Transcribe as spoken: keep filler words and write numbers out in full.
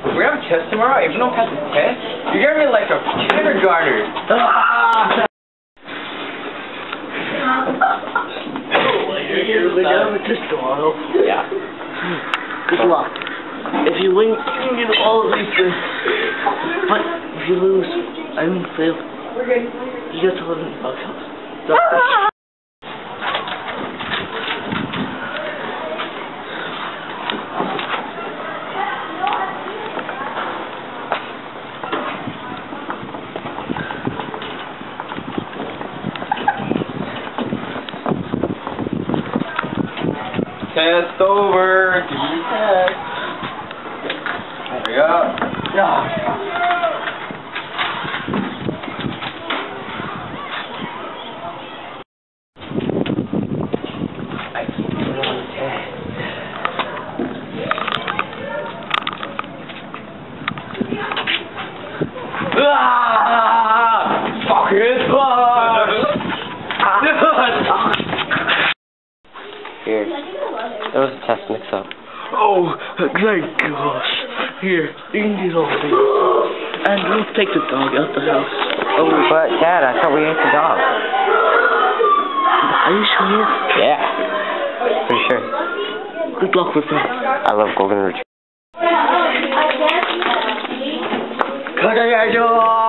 we have a test tomorrow. If you don't pass the test, you're gonna be like a kindergartner. Ah! We're done with this tomorrow. Yeah. Good luck. If you win, you can get all of these things. But if you lose, I mean fail, you get to live in the doghouse. Doghouse. Test over. Give me the test. There we go. Yeah. I keep putting on the test. Ah! Fuck it! Here. There was a test mix up. Oh, thank gosh. Here, you can get all these. And we'll take the dog out the house. Oh, but Dad, I thought we ate the dog. Are you sure? Yeah. Pretty sure. Good luck with that. I love golden retrievers.